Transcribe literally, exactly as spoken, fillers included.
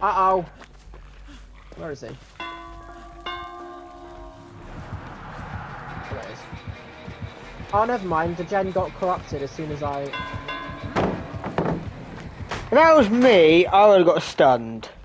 Uh-oh. Where is he? There it is. Oh, never mind. The gen got corrupted as soon as I... If that was me, I would have got stunned.